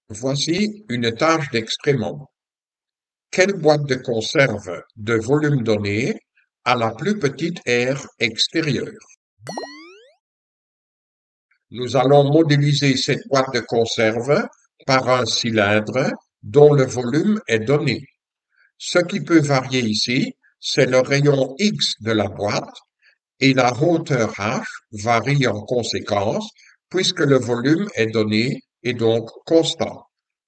Voici une tâche d'expériment. Quelle boîte de conserve de volume donné a la plus petite aire extérieure? Nous allons modéliser cette boîte de conserve par un cylindre dont le volume est donné. Ce qui peut varier ici, c'est le rayon X de la boîte et la hauteur H varie en conséquence puisque le volume est donné et donc constant.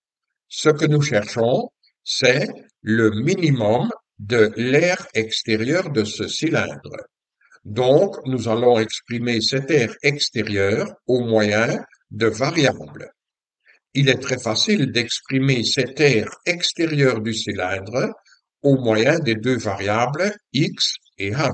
Ce que nous cherchons, c'est le minimum de l'air extérieur de ce cylindre. Donc, nous allons exprimer cet air extérieur au moyen de variables. Il est très facile d'exprimer cet air extérieur du cylindre au moyen des deux variables x et h.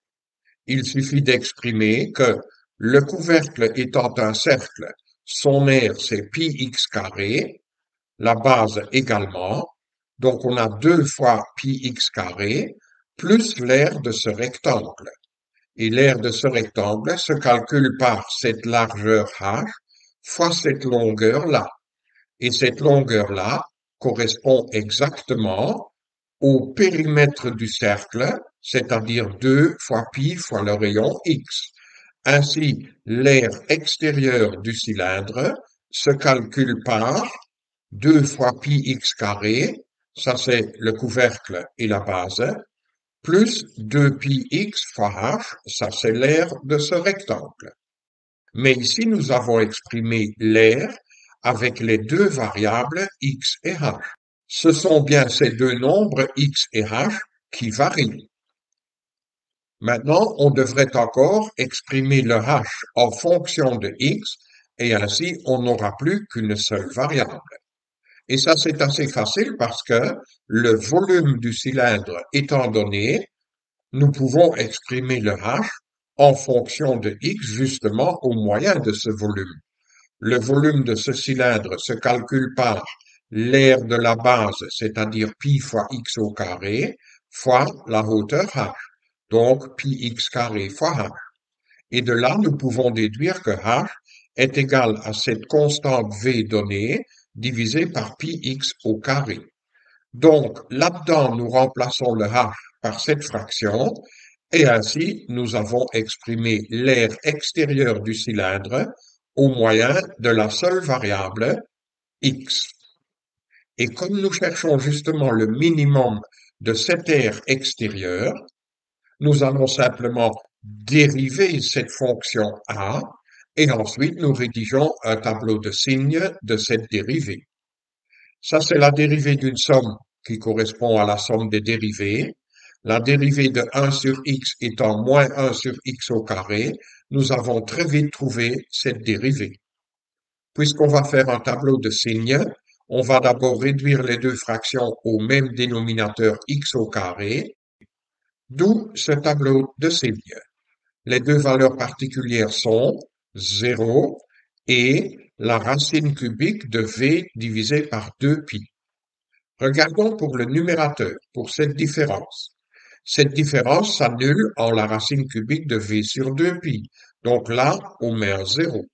Il suffit d'exprimer que le couvercle étant un cercle, son aire c'est pi x carré, la base également, donc on a 2 fois pi x carré, plus l'aire de ce rectangle. Et l'aire de ce rectangle se calcule par cette largeur h fois cette longueur-là. Et cette longueur-là correspond exactement au périmètre du cercle, c'est-à-dire 2 fois pi fois le rayon x. Ainsi, l'aire extérieure du cylindre se calcule par 2 fois pi x carré, ça c'est le couvercle et la base, plus 2 pi x fois h, ça c'est l'aire de ce rectangle. Mais ici, nous avons exprimé l'aire avec les deux variables x et h. Ce sont bien ces deux nombres x et h qui varient. Maintenant, on devrait encore exprimer le h en fonction de x et ainsi on n'aura plus qu'une seule variable. Et ça, c'est assez facile parce que le volume du cylindre étant donné, nous pouvons exprimer le h en fonction de x justement au moyen de ce volume. Le volume de ce cylindre se calcule par l'aire de la base, c'est-à-dire pi fois x au carré, fois la hauteur h, donc pi x carré fois h. Et de là, nous pouvons déduire que h est égal à cette constante v donnée divisé par pi x au carré. Donc, là-dedans, nous remplaçons le h par cette fraction, et ainsi, nous avons exprimé l'air extérieur du cylindre au moyen de la seule variable x. Et comme nous cherchons justement le minimum de cet air extérieur, nous allons simplement dériver cette fonction a, et ensuite nous rédigeons un tableau de signes de cette dérivée. Ça, c'est la dérivée d'une somme qui correspond à la somme des dérivées. La dérivée de 1 sur x étant moins 1 sur x au carré, nous avons très vite trouvé cette dérivée. Puisqu'on va faire un tableau de signes, on va d'abord réduire les deux fractions au même dénominateur x au carré, d'où ce tableau de signes. Les deux valeurs particulières sont 0 et la racine cubique de v divisé par 2pi. Regardons pour le numérateur, pour cette différence. Cette différence s'annule en la racine cubique de v sur 2pi. Donc là, on met un 0.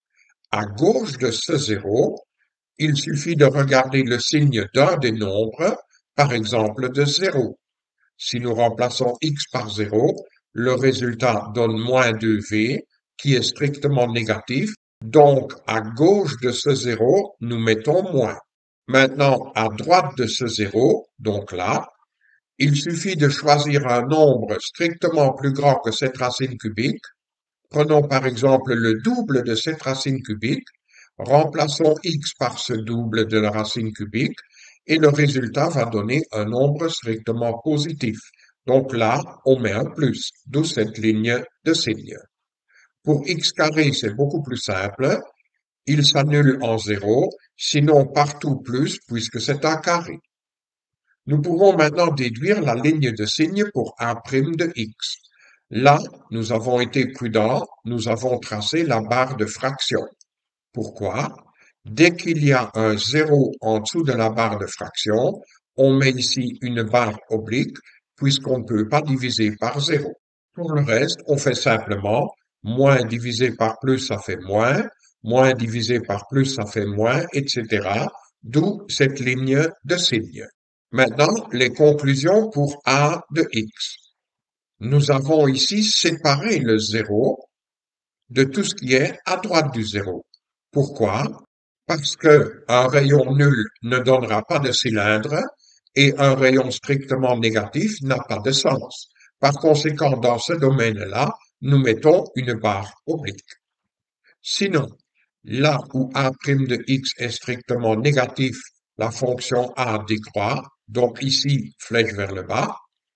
À gauche de ce 0, il suffit de regarder le signe d'un des nombres, par exemple de 0. Si nous remplaçons x par 0, le résultat donne moins 2v, qui est strictement négatif. Donc, à gauche de ce 0, nous mettons moins. Maintenant, à droite de ce 0, donc là, il suffit de choisir un nombre strictement plus grand que cette racine cubique. Prenons par exemple le double de cette racine cubique, remplaçons x par ce double de la racine cubique, et le résultat va donner un nombre strictement positif. Donc là, on met un plus, d'où cette ligne de signe. Pour x carré, c'est beaucoup plus simple. Il s'annule en 0, sinon partout plus, puisque c'est un carré. Nous pouvons maintenant déduire la ligne de signe pour a' de x. Là, nous avons été prudents, nous avons tracé la barre de fraction. Pourquoi? Dès qu'il y a un 0 en dessous de la barre de fraction, on met ici une barre oblique, puisqu'on ne peut pas diviser par 0. Pour le reste, on fait simplement moins divisé par plus, ça fait moins, Moins divisé par plus, ça fait moins, etc. D'où cette ligne de signe. Maintenant, les conclusions pour A de x. Nous avons ici séparé le zéro de tout ce qui est à droite du zéro. Pourquoi? Parce que un rayon nul ne donnera pas de cylindre et un rayon strictement négatif n'a pas de sens. Par conséquent, dans ce domaine-là, nous mettons une barre oblique. Sinon, là où a' de x est strictement négatif, la fonction a décroît, donc ici, flèche vers le bas.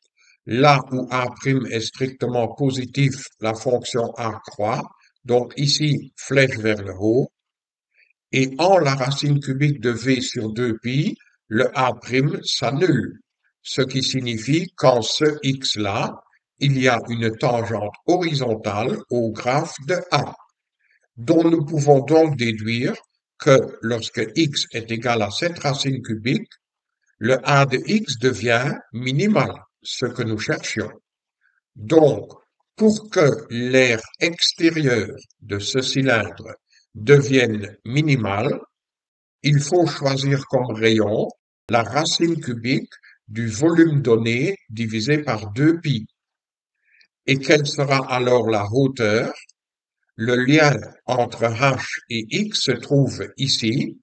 Là où a' est strictement positif, la fonction a croît, donc ici, flèche vers le haut. Et en la racine cubique de v sur 2pi, le a' s'annule, ce qui signifie qu'en ce x-là, il y a une tangente horizontale au graphe de a, dont nous pouvons donc déduire que lorsque x est égal à cette racine cubique, le a de x devient minimal, ce que nous cherchions. Donc, pour que l'aire extérieure de ce cylindre devienne minimal, il faut choisir comme rayon la racine cubique du volume donné divisé par 2pi. Et quelle sera alors la hauteur? Le lien entre h et x se trouve ici.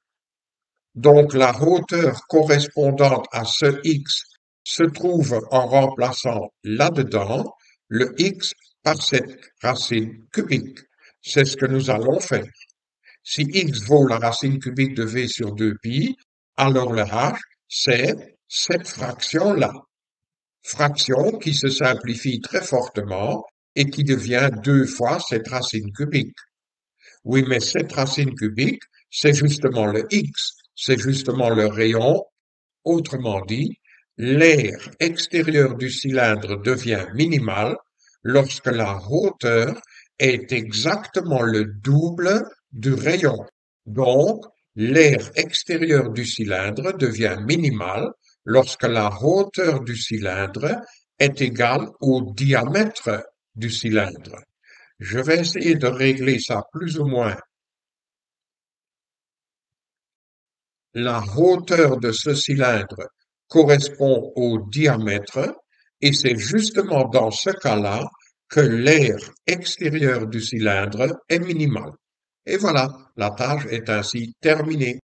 Donc la hauteur correspondante à ce x se trouve en remplaçant là-dedans le x par cette racine cubique. C'est ce que nous allons faire. Si x vaut la racine cubique de v sur 2pi, alors le h, c'est cette fraction-là. Fraction qui se simplifie très fortement et qui devient 2 fois cette racine cubique. Oui, mais cette racine cubique, c'est justement le x, c'est justement le rayon. Autrement dit, l'aire extérieure du cylindre devient minimale lorsque la hauteur est exactement le double du rayon. Donc, l'aire extérieure du cylindre devient minimale lorsque la hauteur du cylindre est égale au diamètre du cylindre. Je vais essayer de régler ça plus ou moins. La hauteur de ce cylindre correspond au diamètre et c'est justement dans ce cas-là que l'aire extérieure du cylindre est minimale. Et voilà, la tâche est ainsi terminée.